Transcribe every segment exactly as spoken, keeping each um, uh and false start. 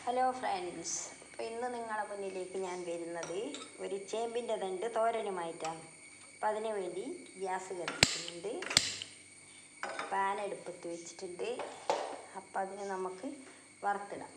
Hello friends, അപ്പോൾ ഇന്ന് നിങ്ങളുടെ മുന്നിലേക്ക് ഞാൻ വരുന്നത് ഒരു ചേമ്പിൻ്റെ തണ്ട് തോരനുമായിട്ടാണ്. അപ്പോൾ അതിനു വേണ്ടി ഗ്യാസ് കത്തിക്കുന്നുണ്ട്, പാൻ അടുപ്പത്ത് വെച്ചിട്ടുണ്ട്. അപ്പോൾ അതിന് നമുക്ക് വറുത്തിടാം.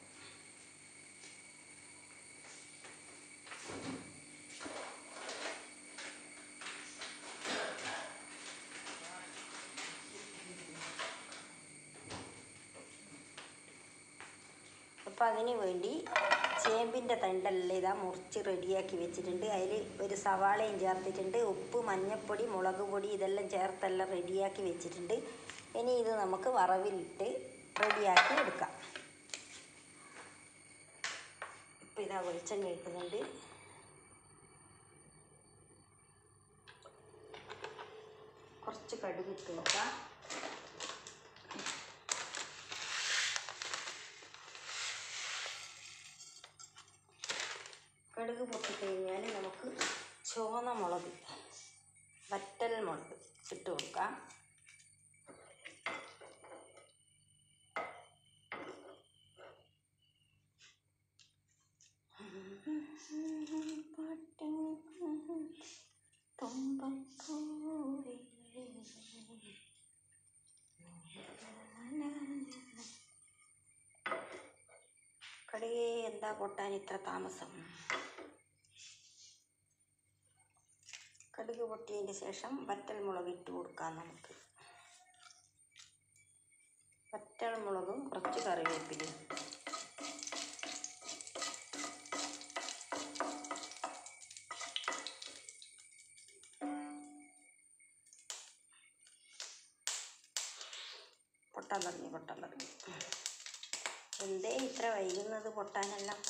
അപ്പോൾ അതിന് വേണ്ടി ചേമ്പിൻ്റെ തണ്ടെല്ലാം ഇതാ മുറിച്ച് റെഡിയാക്കി വെച്ചിട്ടുണ്ട്. അതിൽ ഒരു സവാളയും ചേർത്തിട്ടുണ്ട്. ഉപ്പ്, മഞ്ഞൾപ്പൊടി, മുളക് പൊടി ഇതെല്ലാം ചേർത്തെല്ലാം റെഡിയാക്കി വെച്ചിട്ടുണ്ട്. ഇനി ഇത് നമുക്ക് വറവിലിട്ട് റെഡിയാക്കി എടുക്കാം. ഇപ്പോൾ ഇതാ വെളിച്ചെണ്ണ ഒഴിക്കുന്നുണ്ട്. കുറച്ച് കടുക് ഇട്ട് നോക്കാം. കടുക് പൊട്ടിക്കഴിഞ്ഞാൽ നമുക്ക് ചുവന്ന മുളക്, വറ്റൽ മുളക് ഇട്ട് കൊടുക്കാം. കടുക് എന്താ പൊട്ടാൻ ഇത്ര താമസം? കടുക് പൊട്ടിയതിന് ശേഷം വറ്റൽ മുളക് ഇട്ട് കൊടുക്കാം. നമുക്ക് വറ്റൽ മുളകും കുറച്ച് കറിവേപ്പിലയും. പൊട്ടാൻ തുടങ്ങി പൊട്ടാൻ തുടങ്ങി എന്തേ ഇത്ര വൈകുന്നത് പൊട്ടാനെല്ലാം?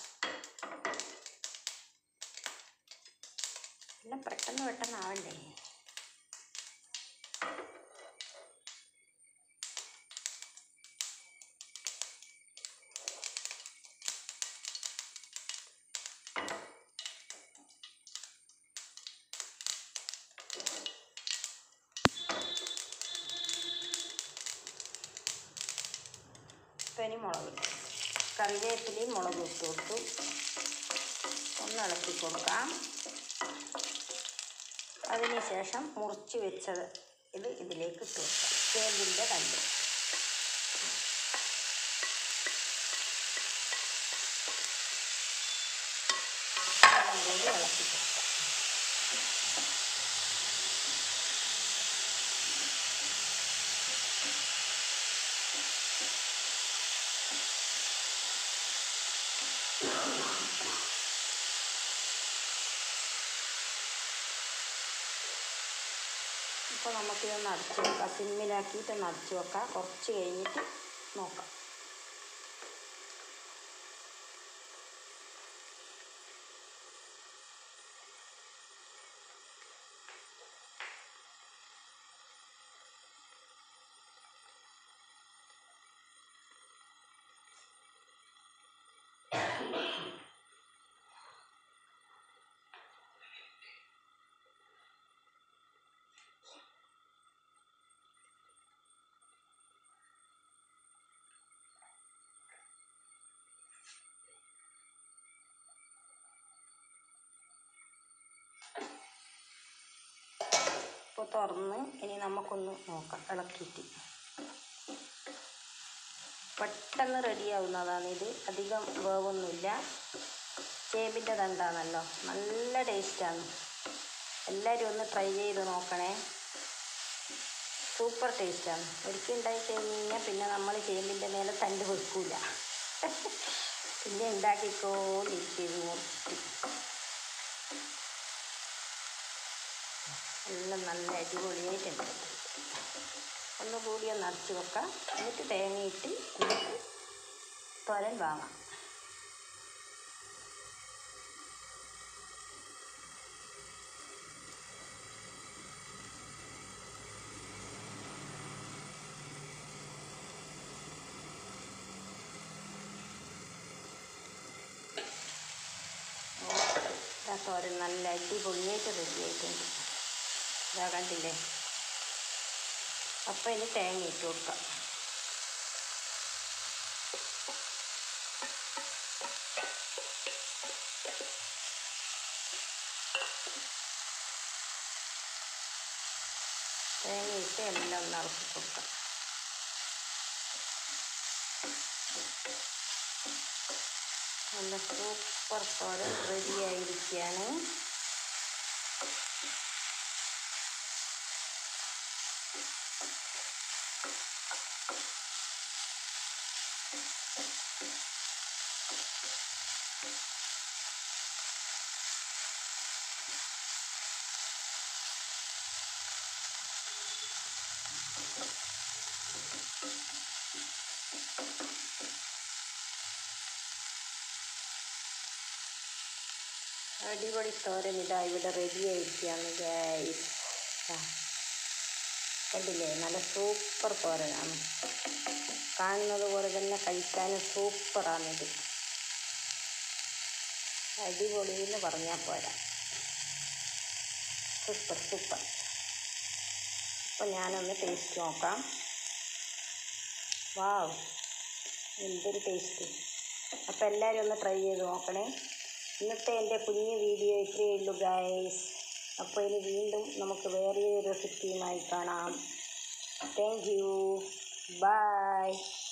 എല്ലാം പെട്ടെന്ന് പെട്ടെന്ന് ആവണ്ടേ? ഇപ്പം ഇനി മുളക്, കറിവേപ്പിലയും മുളക് ഇട്ട് കൊടുത്തു. ഒന്ന് ഇളക്കി കൊടുക്കാം. അതിനുശേഷം മുറിച്ച് വെച്ചത് ഇത് ഇതിലേക്ക് ഇട്ട് കൊടുക്കാം. ചേമ്പിൻ്റെ തണ്ട് കൂടി ഇളക്കി കൊടുക്കാം. ഇപ്പോൾ നമുക്കിതൊന്ന് അടച്ച് വെക്കാം. സിമ്മിലാക്കിയിട്ടൊന്ന് അടച്ച് വെക്കാം. കുറച്ച് കഴിഞ്ഞിട്ട് നോക്കാം. ഇപ്പോൾ തുറന്ന് ഇനി നമുക്കൊന്ന് നോക്കാം ഇളക്കിയിട്ട്. പെട്ടെന്ന് റെഡിയാവുന്നതാണിത്. അധികം വേവൊന്നുമില്ല. ചേമ്പിൻ്റെ തണ്ടാണല്ലോ, നല്ല ടേസ്റ്റാണ്. എല്ലാവരും ഒന്ന് ട്രൈ ചെയ്ത് നോക്കണേ. സൂപ്പർ ടേസ്റ്റാണ്. ഒരിക്കൽ ഉണ്ടാക്കി കഴിഞ്ഞ് കഴിഞ്ഞാൽ പിന്നെ നമ്മൾ ചേമ്പിൻ്റെ മേലെ തണ്ട് വെക്കൂല. പിന്നെ ഉണ്ടാക്കിക്കോണ്ടിരിക്കും മുറിച്ചിട്ട്. എല്ലാം നല്ല അടിപൊളിയായിട്ടുണ്ട്. ഒന്നുകൂടി ഒന്ന് അടച്ച് വെക്കാം. എന്നിട്ട് തേങ്ങയിട്ട് നമുക്ക് തോരൻ വാങ്ങാം. തോരൻ നല്ല അടിപൊളിയായിട്ട് റെഡി ആയിട്ടുണ്ട്. ഇതാ കണ്ടില്ലേ? അപ്പോൾ ഇനി തേങ്ങ ഇട്ട് കൊടുക്കാം. എന്നിട്ട് എല്ലാം ഒന്ന് ഇറക്കി കൊടുക്കാം. നല്ല സൂപ്പർ തോരൻ റെഡി ആയിരിക്കുകയാണ്. അടിപൊളി തോരൻ ഇതാ ഇവിടെ റെഡി ആയിരിക്കുകയാണ് ഗൈസ്. കണ്ടില്ലേ, നല്ല സൂപ്പർ തോരനാണ്. കാണുന്നത് പോലെ തന്നെ കഴിക്കാനും സൂപ്പറാണിത്. അടിപൊളി എന്ന് പറഞ്ഞാൽ പോരാ, സൂപ്പർ സൂപ്പർ. അപ്പോൾ ഞാനൊന്ന് ടേസ്റ്റ് നോക്കാം. വാവ്, എന്തൊരു ടേസ്റ്റ്. അപ്പോൾ എല്ലാവരും ഒന്ന് ട്രൈ ചെയ്ത് നോക്കണേ. ഇന്നത്തെ എൻ്റെ കുഞ്ഞു വീഡിയോ ഇത്രയേ ഉള്ളൂ ഗൈസ്. അപ്പോൾ ഇനി വീണ്ടും നമുക്ക് വേറെ ഒരു റെസിപ്പിയുമായി കാണാം. Thank you, by.